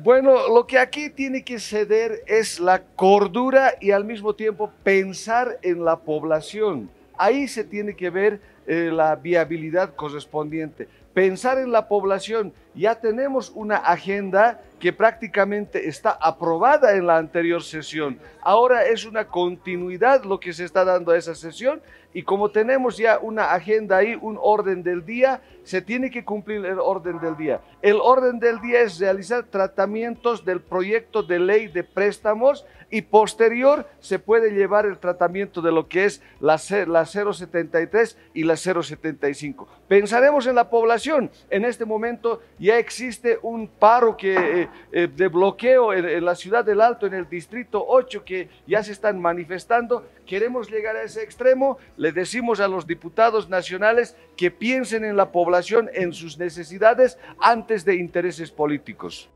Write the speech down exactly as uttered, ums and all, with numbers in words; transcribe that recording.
Bueno, lo que aquí tiene que ceder es la cordura y al mismo tiempo pensar en la población. Ahí se tiene que ver eh, la viabilidad correspondiente. Pensar en la población. Ya tenemos una agenda que prácticamente está aprobada en la anterior sesión. Ahora es una continuidad lo que se está dando a esa sesión y como tenemos ya una agenda ahí, un orden del día, se tiene que cumplir el orden del día. El orden del día es realizar tratamientos del proyecto de ley de préstamos y posterior se puede llevar el tratamiento de lo que es la, la cero setenta y tres y la cero setenta y cinco. Pensaremos en la población. En este momento ya existe un paro que, eh, eh, de bloqueo en, en la ciudad del Alto, en el distrito ocho, que ya se están manifestando. Queremos llegar a ese extremo. Le decimos a los diputados nacionales que piensen en la población, en sus necesidades, antes de intereses políticos.